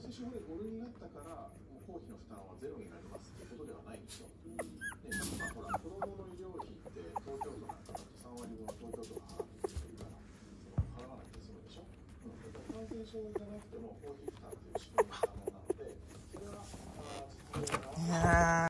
接種法で5類になったから、もう公費の負担はゼロになりますっていうことではないんですよ。で、今ほら、子どもの医療費って東京都なんかだと3割分は東京都が払ってくれるから、払わなくて済むでしょ。感染症じゃなくても公費負担という仕組みが可能なので、それは実現が